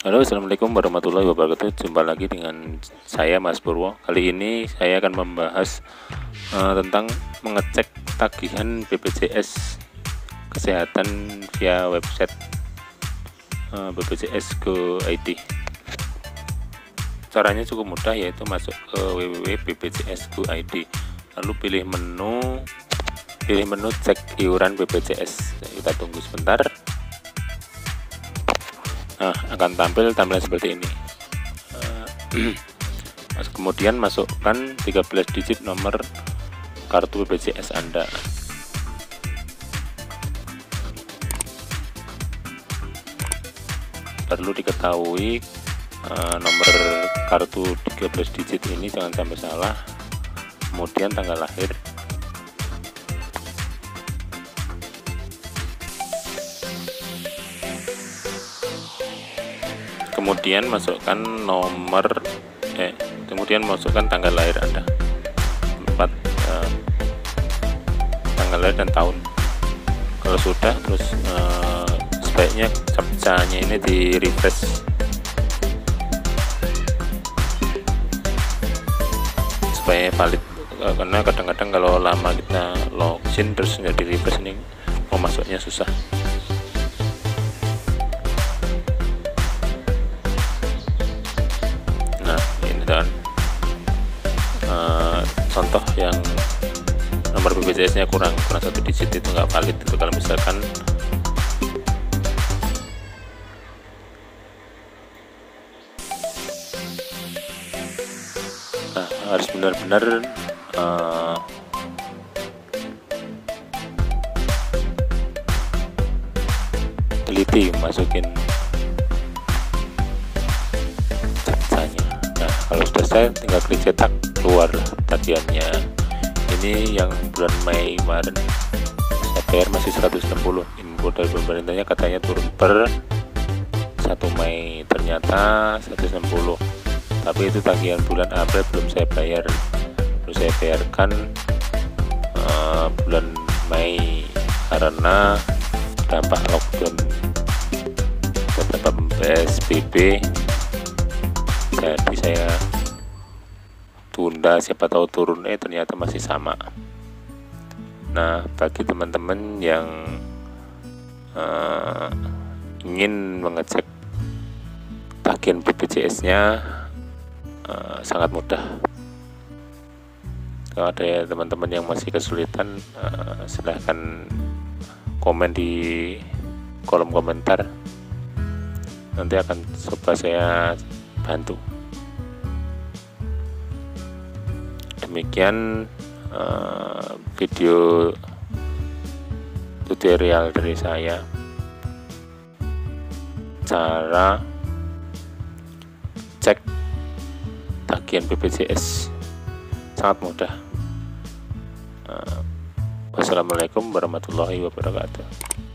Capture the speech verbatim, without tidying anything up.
Halo, assalamualaikum warahmatullahi wabarakatuh. Jumpa lagi dengan saya, Mas Purwo. Kali ini saya akan membahas uh, tentang mengecek tagihan B P J S kesehatan via website uh, B P J S Go I D. Caranya cukup mudah, yaitu masuk ke w w w titik b p j s go titik i d, lalu pilih menu pilih menu cek iuran B P J S. Kita tunggu sebentar. Nah, akan tampil tampilan seperti ini. Uh, kemudian masukkan tiga belas digit nomor kartu B P J S Anda. Perlu diketahui uh, nomor kartu tiga belas digit ini jangan sampai salah. Kemudian tanggal lahir, kemudian masukkan nomor eh kemudian masukkan tanggal lahir Anda, empat eh, tanggal lahir dan tahun. Kalau sudah, terus eh, sebaiknya captcha-nya ini di refresh supaya valid, eh, karena kadang-kadang kalau lama kita login terus nggak di refresh, ini mau masuknya susah. Dan uh, contoh yang nomor B P J S nya kurang kurang satu digit, itu nggak valid. Itu kalau misalkan nah, harus benar-benar uh, teliti masukin captcha-nya. Kalau sudah selesai, tinggal klik cetak, keluar tagihannya. Ini yang bulan Mei kemarin saya bayar masih seratus enam puluh. Info dari pemerintahnya katanya turun per satu Mei, ternyata seratus enam puluh. Tapi itu tagihan bulan April belum saya bayar, terus saya bayarkan uh, bulan Mei karena dampak lockdown beberapa P S B B. Jadi saya tunda, siapa tahu turun, eh ternyata masih sama. Nah, bagi teman-teman yang uh, ingin mengecek tagihan B P J S-nya, uh, sangat mudah. Kalau ada ya teman-teman yang masih kesulitan, uh, silahkan komen di kolom komentar, nanti akan coba saya bantu. Demikian uh, video tutorial dari saya, cara cek tagihan B P J S. Sangat mudah. uh, Wassalamualaikum warahmatullahi wabarakatuh.